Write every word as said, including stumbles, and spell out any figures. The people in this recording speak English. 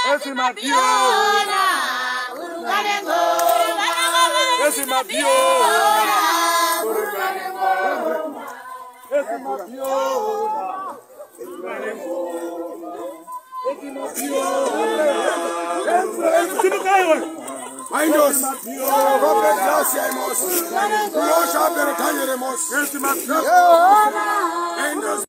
Esi mapiona, urugarengo. Esi mapiona, urugarengo. Esi mapiona, urugarengo. Esi mapiona. Mind us, Prophet Graciamos, Lord Shabbat, Tanya Remos, Mind us.